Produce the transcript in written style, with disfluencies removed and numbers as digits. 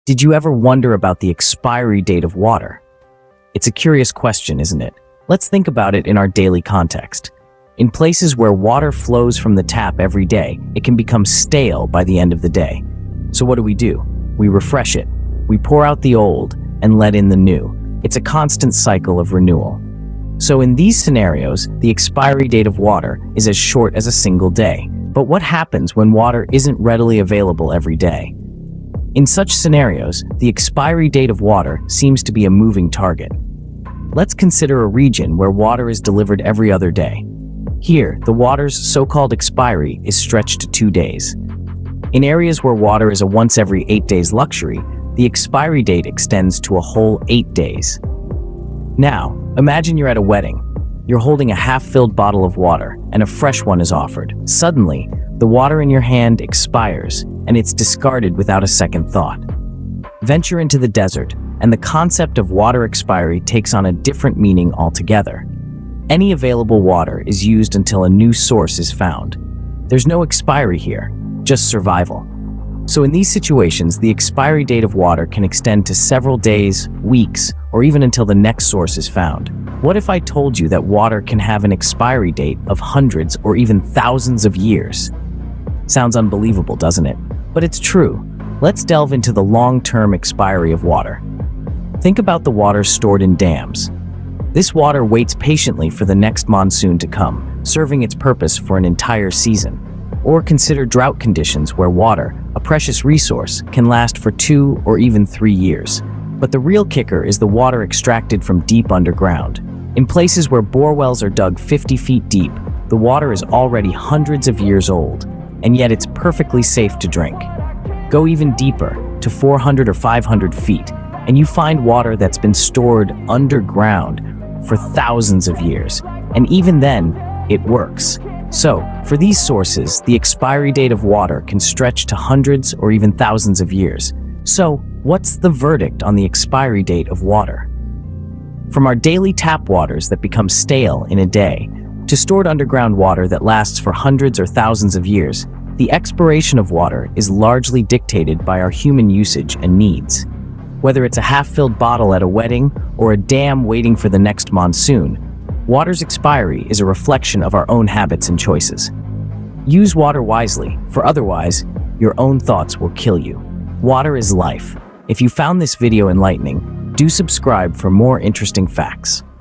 Did you ever wonder about the expiry date of water? It's a curious question, isn't it? Let's think about it in our daily context. In places where water flows from the tap every day, it can become stale by the end of the day. So what do? We refresh it. We pour out the old and let in the new. It's a constant cycle of renewal. So in these scenarios, the expiry date of water is as short as a single day. But what happens when water isn't readily available every day? In such scenarios, the expiry date of water seems to be a moving target. Let's consider a region where water is delivered every other day. Here, the water's so-called expiry is stretched to 2 days. In areas where water is a once every 8 days luxury, the expiry date extends to a whole 8 days. Now, imagine you're at a wedding. You're holding a half-filled bottle of water, and a fresh one is offered. Suddenly, the water in your hand expires, and it's discarded without a second thought. Venture into the desert, and the concept of water expiry takes on a different meaning altogether. Any available water is used until a new source is found. There's no expiry here, just survival. So in these situations, the expiry date of water can extend to several days, weeks, or even until the next source is found. What if I told you that water can have an expiry date of hundreds or even thousands of years? Sounds unbelievable, doesn't it? But it's true. Let's delve into the long-term expiry of water. Think about the water stored in dams. This water waits patiently for the next monsoon to come, serving its purpose for an entire season. Or consider drought conditions where water, a precious resource, can last for 2 or even 3 years. But the real kicker is the water extracted from deep underground. In places where bore wells are dug 50 feet deep, the water is already hundreds of years old, and yet it's perfectly safe to drink. Go even deeper, to 400 or 500 feet, and you find water that's been stored underground for thousands of years, and even then, it works. So, for these sources, the expiry date of water can stretch to hundreds or even thousands of years. So, what's the verdict on the expiry date of water? From our daily tap waters that become stale in a day, to stored underground water that lasts for hundreds or thousands of years, the expiration of water is largely dictated by our human usage and needs. Whether it's a half-filled bottle at a wedding or a dam waiting for the next monsoon, water's expiry is a reflection of our own habits and choices. Use water wisely, for otherwise, your own thoughts will kill you. Water is life. If you found this video enlightening, do subscribe for more interesting facts.